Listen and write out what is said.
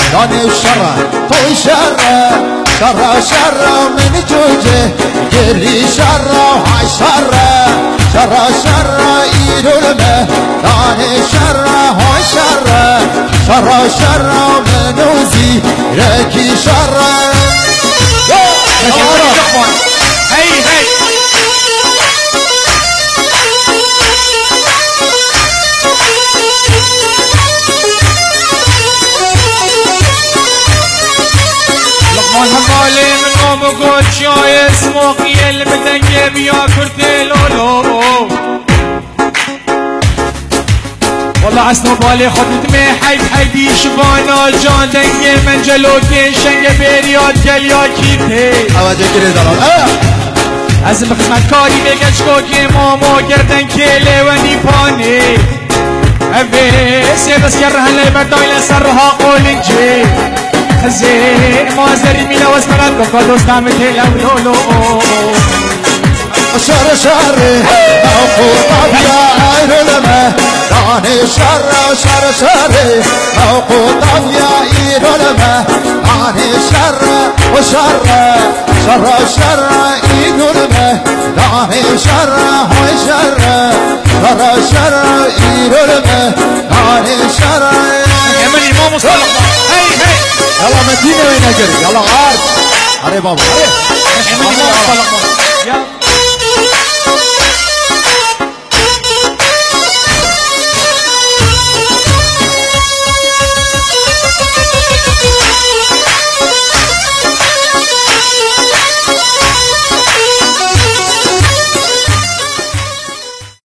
داني الشر طوي شر شر شر من جوجه قري شر وهاي شر شر شر يلمه داني شر هاي شر شر شر من وزي ركي شر هي هي همالي منهم وقول شاي اسموقي المدنجب يا كرتلولو والله عسنو بالي خدت مي حيد حيدي شبانا جان دنجي من جلوكي شنگ بيرياد قل يا كيتي اوجه كري دلال از بخدمت کاری بگش که ماما گردن کله و نیپانی اوه سیبس گرهن بردایل سرها قولنجی خزي ما زري مينا واسمرات كوكا دوستام تيلا ولولو شر شر أخو طبيا إيرلمه داني شر شر شر أخو طبيا إيرلمه داني شر وشر شر شر إيرلمه داني شر وشر شر شر إيرلمه داني شر يا من إمام مصطلح هي هي يلا مدينة وين أجري يلا عارف علي بابا علي يا من إمام مصطلح يلا